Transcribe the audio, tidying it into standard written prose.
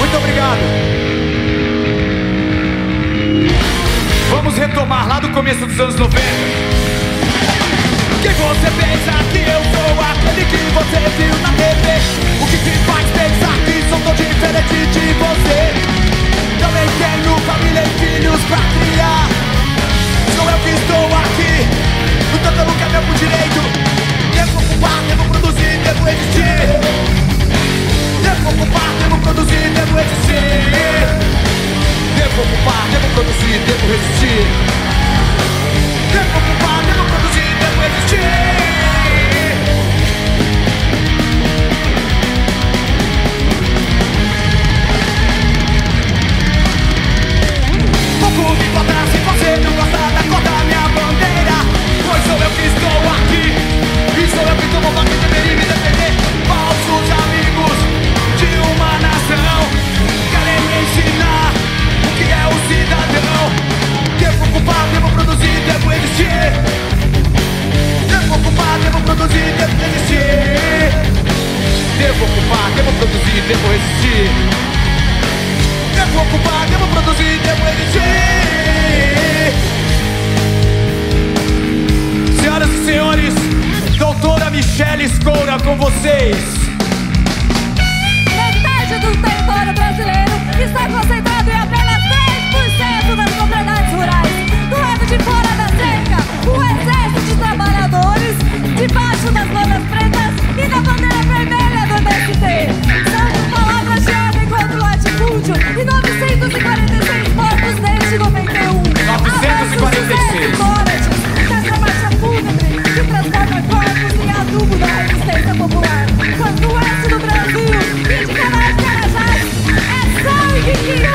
Muito obrigado. Vamos retomar lá do começo dos anos 90. Quem você pensa que eu sou? Aquele que você viu na TV. O que te faz pensar que sou tão diferente de você? Também tenho família e filhos pra criar. Sou eu que estou aqui, lutando pelo que é meu por direito. Devo ocupar, devo produzir, devo existir. Devo ocupar, devo produzir, devo existir. Devo ocupar, devo produzir, devo resistir. Devo ocupar, devo produzir, devo existir. Pouco me encontrar se você não gostar da cor da minha bandeira. Pois sou eu que estou aqui, e sou eu que tomo voto e deveria me defender. Falsos amigos de uma nação querem me ensinar o que é o cidadão. Devo ocupar, devo produzir, devo existir. Devo ocupar, devo produzir, devo existir. Devo ocupar, devo produzir, devo existir. Devo ocupar, devo produzir, devo existir. Senhoras e senhores, doutora Michele Scoura com vocês. Metade do território brasileiro está concentrado em apenas 10% das propriedades rurais. Do lado de fora da cerca, o exército de trabalhadores, debaixo das lonas pretas e da bandeira vermelha do MST. São palavras de ordem contra o latifúndio e 946 mortos desde 91. 946. Dessa marcha fúnebre que transforma corpos em adubo da resistência popular. Quando o oeste do Brasil e de Canais Carajás é sangue que